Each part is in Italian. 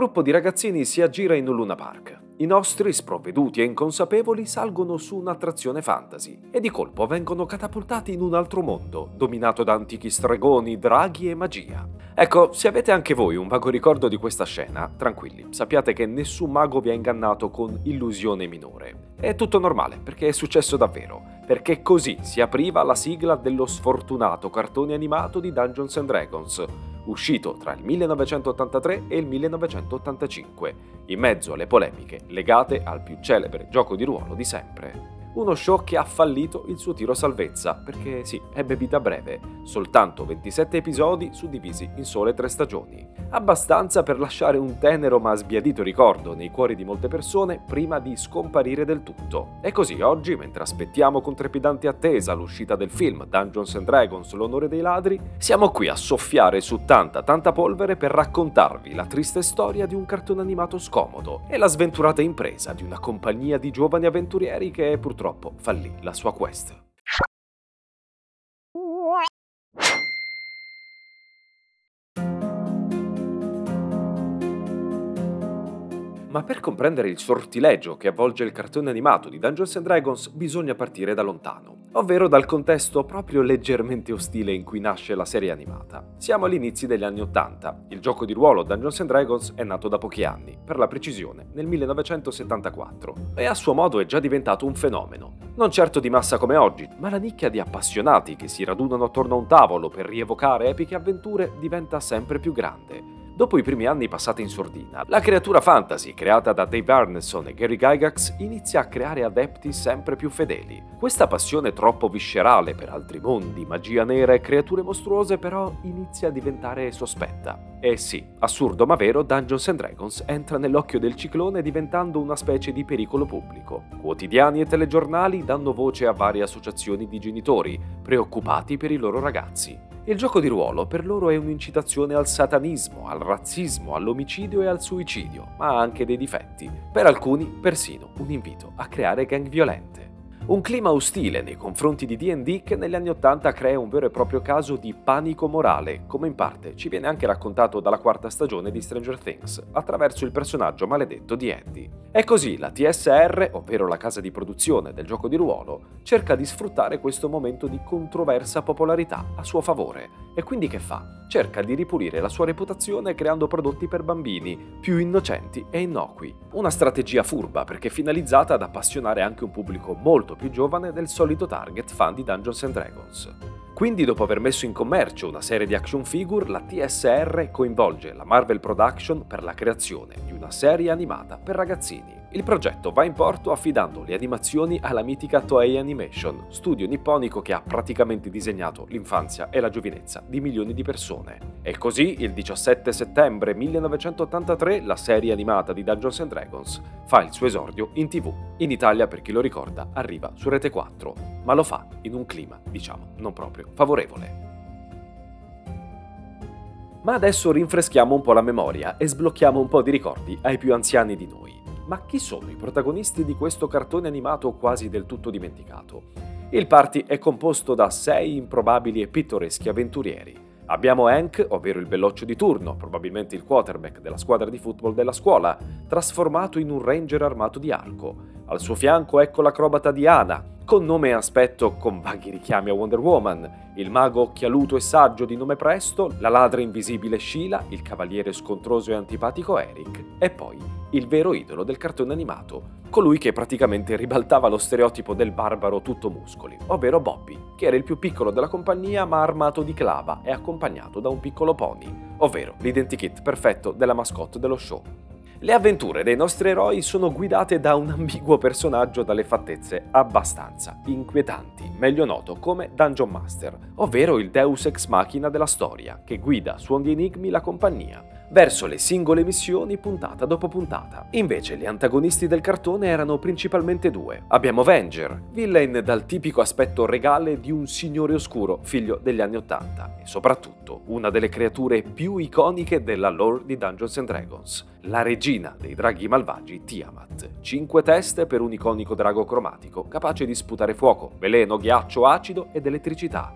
gruppo di ragazzini si aggira in un Luna Park. I nostri, sprovveduti e inconsapevoli, salgono su un'attrazione fantasy e di colpo vengono catapultati in un altro mondo, dominato da antichi stregoni, draghi e magia. Ecco, se avete anche voi un vago ricordo di questa scena, tranquilli, sappiate che nessun mago vi ha ingannato con illusione minore. È tutto normale, perché è successo davvero, perché così si apriva la sigla dello sfortunato cartone animato di Dungeons and Dragons, uscito tra il 1983 e il 1985, in mezzo alle polemiche legate al più celebre gioco di ruolo di sempre. Uno show che ha fallito il suo tiro salvezza, perché sì, ebbe vita breve, soltanto 27 episodi suddivisi in sole 3 stagioni. Abbastanza per lasciare un tenero ma sbiadito ricordo nei cuori di molte persone prima di scomparire del tutto. E così oggi, mentre aspettiamo con trepidante attesa l'uscita del film Dungeons and Dragons l'onore dei ladri, siamo qui a soffiare su tanta polvere per raccontarvi la triste storia di un cartone animato scomodo e la sventurata impresa di una compagnia di giovani avventurieri che purtroppo fallì la sua quest. Ma per comprendere il sortilegio che avvolge il cartone animato di Dungeons and Dragons bisogna partire da lontano, ovvero dal contesto proprio leggermente ostile in cui nasce la serie animata. Siamo agli inizi degli anni '80. Il gioco di ruolo Dungeons and Dragons è nato da pochi anni, per la precisione nel 1974, e a suo modo è già diventato un fenomeno. Non certo di massa come oggi, ma la nicchia di appassionati che si radunano attorno a un tavolo per rievocare epiche avventure diventa sempre più grande. Dopo i primi anni passati in sordina, la creatura fantasy creata da Dave Arneson e Gary Gygax inizia a creare adepti sempre più fedeli. Questa passione troppo viscerale per altri mondi, magia nera e creature mostruose però inizia a diventare sospetta. E sì, assurdo ma vero, Dungeons and Dragons entra nell'occhio del ciclone diventando una specie di pericolo pubblico. Quotidiani e telegiornali danno voce a varie associazioni di genitori, preoccupati per i loro ragazzi. Il gioco di ruolo per loro è un'incitazione al satanismo, al razzismo, all'omicidio e al suicidio, ma ha anche dei difetti. Per alcuni, persino un invito a creare gang violente. Un clima ostile nei confronti di D&D che negli anni '80 crea un vero e proprio caso di panico morale, come in parte ci viene anche raccontato dalla 4ª stagione di Stranger Things, attraverso il personaggio maledetto di Eddie. E così la TSR, ovvero la casa di produzione del gioco di ruolo, cerca di sfruttare questo momento di controversa popolarità a suo favore. E quindi che fa? Cerca di ripulire la sua reputazione creando prodotti per bambini, più innocenti e innocui. Una strategia furba perché finalizzata ad appassionare anche un pubblico molto più giovane del solito target fan di Dungeons and Dragons. Quindi, dopo aver messo in commercio una serie di action figure, la TSR coinvolge la Marvel Production per la creazione di una serie animata per ragazzini. Il progetto va in porto affidando le animazioni alla mitica Toei Animation, studio nipponico che ha praticamente disegnato l'infanzia e la giovinezza di milioni di persone. E così, il 17 settembre 1983, la serie animata di Dungeons and Dragons fa il suo esordio in TV. In Italia, per chi lo ricorda, arriva su Rete 4, ma lo fa in un clima, diciamo, non proprio favorevole. Ma adesso rinfreschiamo un po' la memoria e sblocchiamo un po' di ricordi ai più anziani di noi. Ma chi sono i protagonisti di questo cartone animato quasi del tutto dimenticato? Il party è composto da 6 improbabili e pittoreschi avventurieri. Abbiamo Hank, ovvero il belloccio di turno, probabilmente il quarterback della squadra di football della scuola, trasformato in un ranger armato di arco. Al suo fianco ecco l'acrobata Diana, con nome e aspetto con vaghi richiami a Wonder Woman, il mago occhialuto e saggio di nome Presto, la ladra invisibile Sheila, il cavaliere scontroso e antipatico Eric, e poi il vero idolo del cartone animato, colui che praticamente ribaltava lo stereotipo del barbaro tutto muscoli, ovvero Bobby, che era il più piccolo della compagnia ma armato di clava e accompagnato da un piccolo pony, ovvero l'identikit perfetto della mascotte dello show. Le avventure dei nostri eroi sono guidate da un ambiguo personaggio dalle fattezze abbastanza inquietanti, meglio noto come Dungeon Master, ovvero il deus ex machina della storia, che guida suoni enigmi la compagnia, verso le singole missioni puntata dopo puntata. Invece gli antagonisti del cartone erano principalmente 2. Abbiamo Venger, villain dal tipico aspetto regale di un signore oscuro, figlio degli anni '80, e soprattutto una delle creature più iconiche della lore di Dungeons and Dragons, la regina dei draghi malvagi Tiamat, 5 teste per un iconico drago cromatico, capace di sputare fuoco, veleno, ghiaccio, acido ed elettricità.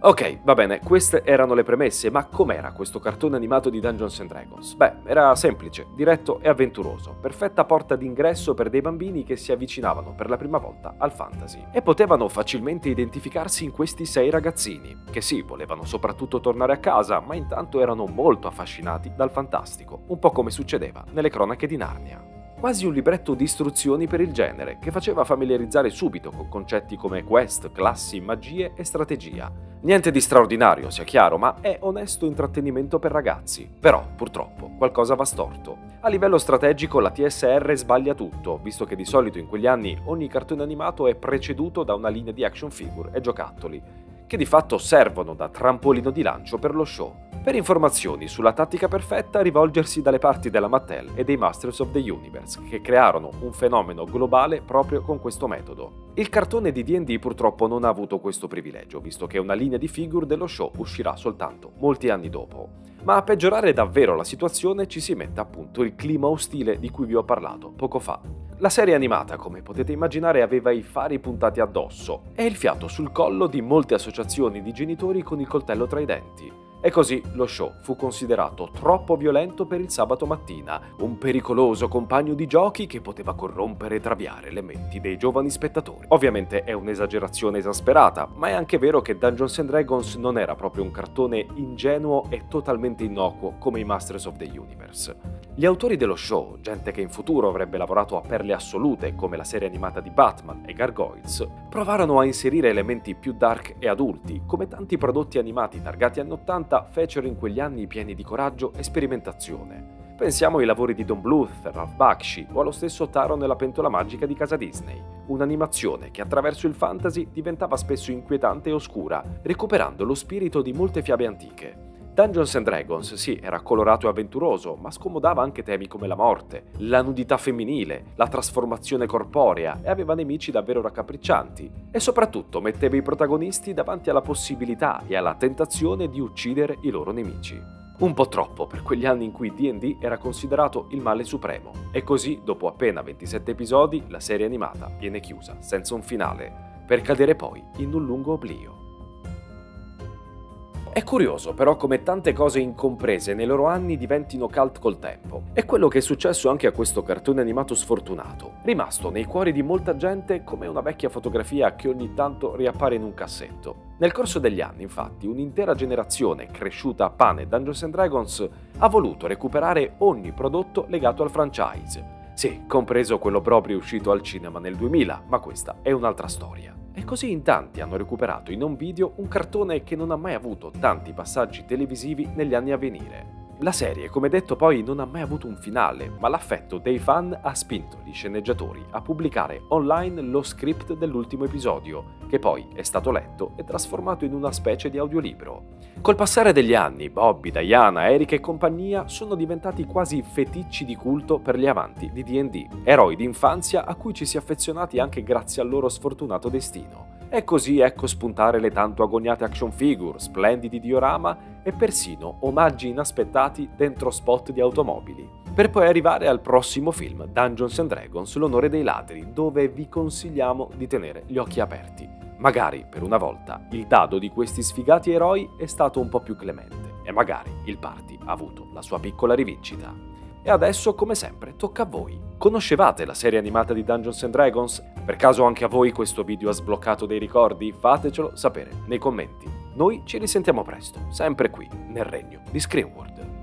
Ok, va bene, queste erano le premesse, ma com'era questo cartone animato di Dungeons and Dragons? Beh, era semplice, diretto e avventuroso, perfetta porta d'ingresso per dei bambini che si avvicinavano per la prima volta al fantasy e potevano facilmente identificarsi in questi 6 ragazzini, che sì, volevano soprattutto tornare a casa, ma intanto erano molto affascinati dal fantastico, un po' come succedeva nelle cronache di Narnia. Quasi un libretto di istruzioni per il genere, che faceva familiarizzare subito con concetti come quest, classi, magie e strategia. Niente di straordinario, sia chiaro, ma è onesto intrattenimento per ragazzi. Però, purtroppo, qualcosa va storto. A livello strategico la TSR sbaglia tutto, visto che di solito in quegli anni ogni cartone animato è preceduto da una linea di action figure e giocattoli, che di fatto servono da trampolino di lancio per lo show. Per informazioni sulla tattica perfetta, rivolgersi dalle parti della Mattel e dei Masters of the Universe, che crearono un fenomeno globale proprio con questo metodo. Il cartone di D&D purtroppo non ha avuto questo privilegio, visto che una linea di figure dello show uscirà soltanto molti anni dopo. Ma a peggiorare davvero la situazione ci si mette appunto il clima ostile di cui vi ho parlato poco fa. La serie animata, come potete immaginare, aveva i fari puntati addosso e il fiato sul collo di molte associazioni di genitori con il coltello tra i denti. E così lo show fu considerato troppo violento per il sabato mattina, un pericoloso compagno di giochi che poteva corrompere e traviare le menti dei giovani spettatori. Ovviamente è un'esagerazione esasperata, ma è anche vero che Dungeons and Dragons non era proprio un cartone ingenuo e totalmente innocuo come i Masters of the Universe. Gli autori dello show, gente che in futuro avrebbe lavorato a perle assolute come la serie animata di Batman e Gargoyles, provarono a inserire elementi più dark e adulti, come tanti prodotti animati targati anni 80 fecero in quegli anni pieni di coraggio e sperimentazione. Pensiamo ai lavori di Don Bluth, Ralph Bakshi o allo stesso Taro nella pentola magica di casa Disney, un'animazione che attraverso il fantasy diventava spesso inquietante e oscura, recuperando lo spirito di molte fiabe antiche. Dungeons and Dragons, sì, era colorato e avventuroso, ma scomodava anche temi come la morte, la nudità femminile, la trasformazione corporea e aveva nemici davvero raccapriccianti. E soprattutto metteva i protagonisti davanti alla possibilità e alla tentazione di uccidere i loro nemici. Un po' troppo per quegli anni in cui D&D era considerato il male supremo. E così, dopo appena 27 episodi, la serie animata viene chiusa, senza un finale, per cadere poi in un lungo oblio. È curioso però come tante cose incomprese nei loro anni diventino cult col tempo. È quello che è successo anche a questo cartone animato sfortunato, rimasto nei cuori di molta gente come una vecchia fotografia che ogni tanto riappare in un cassetto. Nel corso degli anni, infatti, un'intera generazione cresciuta a pane Dungeons and Dragons ha voluto recuperare ogni prodotto legato al franchise. Sì, compreso quello proprio uscito al cinema nel 2000, ma questa è un'altra storia. E così in tanti hanno recuperato in home video un cartone che non ha mai avuto tanti passaggi televisivi negli anni a venire. La serie, come detto poi, non ha mai avuto un finale, ma l'affetto dei fan ha spinto gli sceneggiatori a pubblicare online lo script dell'ultimo episodio, che poi è stato letto e trasformato in una specie di audiolibro. Col passare degli anni, Bobby, Diana, Eric e compagnia sono diventati quasi feticci di culto per gli amanti di D&D, eroi d'infanzia a cui ci si è affezionati anche grazie al loro sfortunato destino. E così ecco spuntare le tanto agoniate action figure, splendidi diorama e persino omaggi inaspettati dentro spot di automobili. Per poi arrivare al prossimo film, Dungeons and Dragons, l'onore dei ladri, dove vi consigliamo di tenere gli occhi aperti. Magari, per una volta, il dado di questi sfigati eroi è stato un po' più clemente e magari il party ha avuto la sua piccola rivincita. E adesso, come sempre, tocca a voi. Conoscevate la serie animata di Dungeons and Dragons? Per caso anche a voi questo video ha sbloccato dei ricordi? Fatecelo sapere nei commenti. Noi ci risentiamo presto, sempre qui, nel regno di Screenworld.